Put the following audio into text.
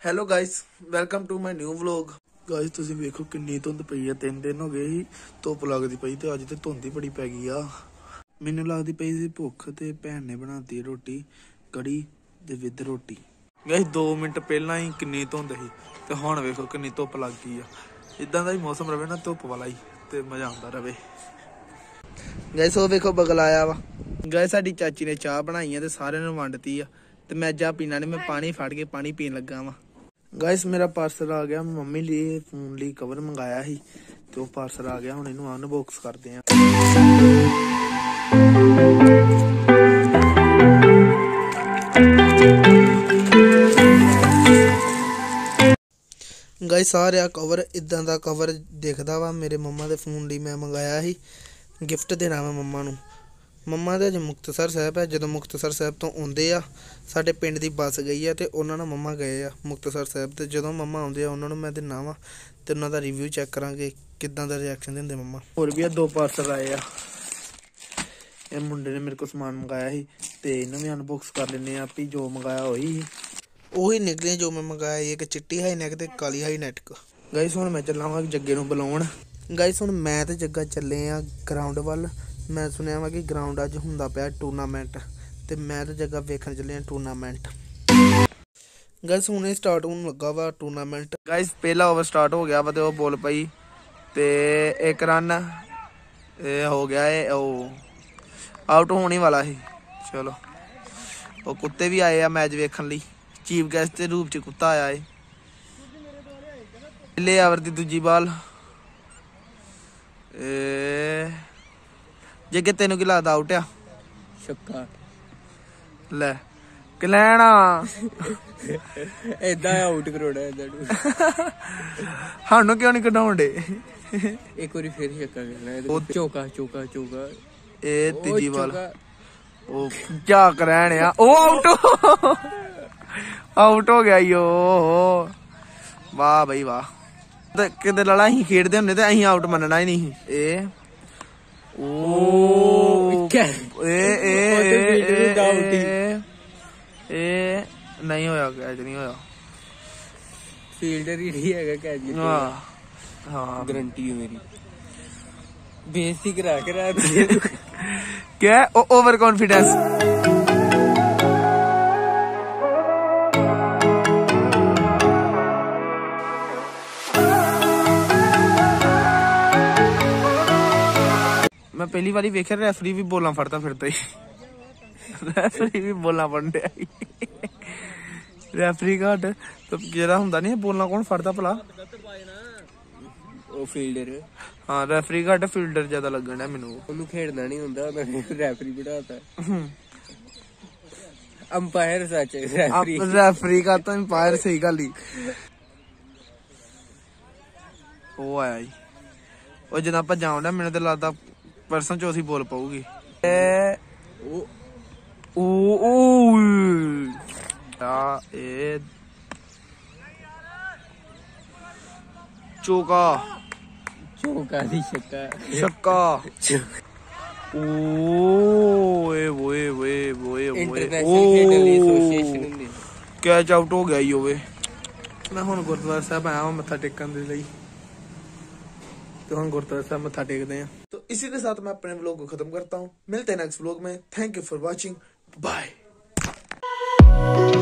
Hello guys, welcome to my new vlog. Guys ਤੁਸੀਂ ਵੇਖੋ ਕਿੰਨੀ ਧੁੰਦ ਪਈ ਆ। 3 ਦਿਨ ਹੋ ਗਏ ਸੀ ਧੁੱਪ ਲੱਗਦੀ ਪਈ ਤੇ ਅੱਜ ਤੇ ਧੁੰਦ ਹੀ ਬੜੀ ਪੈ ਗਈ ਆ। ਮੈਨੂੰ ਲੱਗਦੀ ਪਈ ਸੀ ਭੁੱਖ ਤੇ ਭੈਣ ਨੇ ਬਣਾਤੀ ਰੋਟੀ, ਕੜੀ ਤੇ ਵਿਦ ਰੋਟੀ। ਗਾਇਸ 2 ਮਿੰਟ ਪਹਿਲਾਂ ਹੀ ਕਿੰਨੀ ਧੁੰਦ ਸੀ ਤੇ ਹੁਣ ਵੇਖੋ ਕਿੰਨੀ ਧੁੱਪ ਲੱਗ ਗਈ ਆ। ਇਦਾਂ ਦਾ ਹੀ ਮੌਸਮ ਰਵੇ ਨਾ, ਧੁੱਪ ਵਾਲਾ ਹੀ, ਤੇ ਮਜ਼ਾ ਆਉਂਦਾ ਰਵੇ। ਗਾਇਸ ਉਹ ਵੇਖੋ ਬਗਲ ਆਇਆ ਵਾ। ਗਾਇਸ ਸਾਡੀ ਚਾਚੀ ਨੇ ਚਾਹ ਬਣਾਈ ਆ ਤੇ ਸਾਰਿਆਂ ਨੂੰ ਵੰਡਤੀ ਆ ਤੇ ਮੈਂ ਚਾਹ ਪੀਣਾ ਨਹੀਂ, ਮੈਂ ਪਾਣੀ ਫੜ ਕੇ ਪਾਣੀ ਪੀਣ ਲੱਗਾ ਵਾ। ਗਾਇਸ ਮੇਰਾ ਪਾਰਸਲ ਆ ਗਿਆ। ਮੰਮੀ ਲਈ ਫੋਨ ਲਈ ਕਵਰ ਮੰਗਾਇਆ ਸੀ ਤੇ ਉਹ ਪਾਰਸਲ ਆ ਗਿਆ। ਹੁਣ ਇਹਨੂੰ ਅਨਬਾਕਸ ਕਰਦੇ ਆ। ਗਾਇਸ ਆ ਰਿਹਾ ਕਵਰ। ਇਦਾਂ ਦਾ ਕਵਰ ਦਿਖਦਾ ਵਾ। ਮੇਰੇ ਮੰਮਾ ਦੇ ਫੋਨ ਲਈ ਮੈਂ ਮੰਗਾਇਆ ਸੀ, ਗਿਫਟ ਦੇਣਾ ਵਾ ਮੰਮਾ ਨੂੰ। ਮੰਮਾ ਦੇ ਅੱਜ ਮੁਕਤਸਰ ਸਾਹਿਬ ਹੈ। ਜਦੋਂ ਮੁਕਤਸਰ ਸਾਹਿਬ ਤੋਂ ਆਉਂਦੇ ਆ, ਸਾਡੇ ਪਿੰਡ ਦੀ ਬੱਸ ਗਈ ਆ ਤੇ ਉਹਨਾਂ ਨਾਲ ਮੰਮਾ ਗਏ ਆ ਮੁਕਤਸਰ ਸਾਹਿਬ। ਤੇ ਜਦੋਂ ਮੰਮਾ ਆਉਂਦੇ ਆ ਉਹਨਾਂ ਨੂੰ ਮੈਂ ਦਿੰਦਾ ਵਾ ਤੇ ਉਹਨਾਂ ਦਾ ਰਿਵਿਊ ਚੈੱਕ ਕਰਾਂਗੇ ਕਿੱਦਾਂ ਦਾ ਰਿਐਕਸ਼ਨ ਦਿੰਦੇ ਮੰਮਾ। ਹੋਰ ਵੀ 2 ਪਾਰਸਲ ਆਏ ਆ। ਇਹ ਮੁੰਡੇ ਨੇ ਮੇਰੇ ਕੋਲ ਸਮਾਨ ਮੰਗਾਇਆ ਸੀ ਤੇ ਇਹਨੂੰ ਵੀ ਅਨਬਾਕਸ ਕਰ ਲੈਂਦੇ ਆ ਵੀ ਜੋ ਮੰਗਾਇਆ ਉਹੀ ਨਿਕਲੇ ਜੋ ਮੈਂ ਮੰਗਾਇਆ। ਇੱਕ ਚਿੱਟੀ ਹਾਈ ਨੈਕ ਤੇ ਕਾਲੀ ਹਾਈ ਨੈਕ। ਗਾਇਸ ਹੁਣ ਮੈਂ ਚੱਲਾਂਗਾ ਜੱਗੇ ਨੂੰ ਬੁਲਾਉਣ। ਗਾਇਸ ਹੁਣ ਮੈਂ ਤੇ ਜੱਗਾ ਚੱਲੇ ਆ ਗਰਾਊਂਡ ਵੱਲ। ਮੈਂ ਸੁਣਿਆ ਵਾ ਕਿ ਗਰਾਊਂਡ ਅੱਜ ਹੁੰਦਾ ਪਿਆ ਟੂਰਨਾਮੈਂਟ ਤੇ ਮੈਂ ਤੇ ਜੱਗਾ ਵੇਖਣ ਚੱਲੇ ਆ ਟੂਰਨਾਮੈਂਟ। ਗਾਇਸ ਹੁਣੇ ਸਟਾਰਟ ਹੋਣ ਲੱਗਾ ਵਾ ਟੂਰਨਾਮੈਂਟ। ਗਾਇਸ ਪਹਿਲਾ ਓਵਰ ਸਟਾਰਟ ਹੋ ਗਿਆ ਵਾ ਤੇ ਉਹ ਬੋਲ ਪਈ ਤੇ 1 ਰਨ ਇਹ ਹੋ ਗਿਆ। ਇਹ ਉਹ ਆਊਟ ਹੋਣ ਹੀ ਵਾਲਾ ਸੀ। ਚਲੋ ਉਹ ਕੁੱਤੇ ਵੀ ਆਏ ਆ ਮੈਚ ਵੇਖਣ ਲਈ। ਚੀਫ ਗੈਸਟ ਦੇ ਰੂਪ ਚ ਕੁੱਤਾ ਆਇਆ ਏ। ਪਹਿਲੇ ਓਵਰ ਦੀ ਦੂਜੀ ਬਾਲ। ਜੱਗੇ ਤੈਨੂੰ ਕੀ ਲੱਗਦਾ ਆਊਟ ਆ? ਛੱਕਾ ਲੈ ਕਿ ਲੈਣਾ ਏਦਾਂ ਆਊਟ ਕਰਾਉਣਾ ਏਦਾਂ ਸਾਨੂੰ ਕਿਉਂ ਨਹੀਂ ਕਢਾਉਣ ਡੇ? ਇੱਕ ਵਾਰੀ ਫਿਰ ਛੱਕਾ ਕਰਨਾ। ਚੌਕਾ ਚੌਕਾ ਚੌਕਾ। ਇਹ ਤੀਜੀ ਬਾਲ ਉਹ ਝਾਕ ਰਹਿਣ ਆ। ਉਹ ਆਊਟ ਹੋ ਗਿਆ ਈ। ਓ ਵਾਹ ਬਈ ਵਾਹ। ਕਿਤੇ ਲੜਾ ਅਸੀਂ ਖੇਡਦੇ ਹੁੰਦੇ ਤੇ ਅਸੀਂ ਆਊਟ ਮੰਨਣਾ ਹੀ ਨਹੀਂ। ਇਹ ਨਹੀਂ ਹੋਇਆ, ਕੈਚ ਨਹੀਂ ਹੋਇਆ। ਫੀਲਡਰ ਹੀ ਨਹੀਂ ਹੈਗਾ ਕੈਚ। ਹਾਂ ਗਰੰਟੀ ਹੈ ਮੇਰੀ। ਬੇਇੱਜ਼ਤੀ ਕਰਾ ਕੇ ਰਾਤ ਕਿਆ ਓਵਰ ਕੌਨਫੀਡੈਂਸ। ਮੈਂ ਪਹਿਲੀ ਵਾਰੀ ਵੇਖਿਆ ਰੈਫਰੀ ਵੀ ਬੋਲਾਂ ਫੜਦਾ ਫਿਰਦਾ ਹੀ। ਰੈਫਰੀ ਵੀ ਬੋਲਾਂ ਫੜਨ ਡਿਆ। ਰੈਫਰੀ ਘੱਟ ਜਿਹੜਾ ਹੁੰਦਾ ਨੀ ਬੋਲਾਂ ਕੌਣ ਫੜਦਾ ਭਲਾ? ਉਹ ਫੀਲਡਰ। ਹਾਂ ਰੈਫਰੀ ਘੱਟ ਫੀਲਡਰ ਜ਼ਿਆਦਾ ਲੱਗਣ ਡਿਆ ਮੈਨੂੰ। ਉਹਨੂੰ ਖੇਡਣਾ ਨੀ ਹੁੰਦਾ, ਰੈਫਰੀ ਬਣਾਤਾ। ਅੰਪਾਇਰ ਸੱਚ ਰੈਫਰੀ ਕਾ ਤਾਂ ਅੰਪਾਇਰ। ਸਹੀ ਗੱਲ ਹੀ। ਉਹ ਆਇਆ ਜੀ। ਉਹ ਜਦੋਂ ਭੱਜਾਂ ਆਉਂਦਾ ਮੈਨੂੰ ਤੇ ਲੱਗਦਾ ਪਰਸਨ ਚੌਥੀ ਬੋਲ ਪਾਊਗੀ। ਇਹ ਚੌਕਾ ਚੌਕਾ ਦੀ ਛੱਕਾ ਛੱਕਾ। ਕੈਚ ਆਊਟ ਹੋ ਗਿਆ ਹੀ ਹੋਵੇ। ਮੈਂ ਹੁਣ ਗੁਰਦੁਆਰਾ ਸਾਹਿਬ ਆਇਆ ਮੱਥਾ ਟੇਕਣ ਦੇ ਲਈ तो हम गुरुद्वारा साहब मत्था टेकते हैं। तो इसी के साथ मैं अपने व्लॉग को खत्म करता हूँ। मिलते हैं नेक्स्ट व्लॉग में। Thank you for watching. Bye.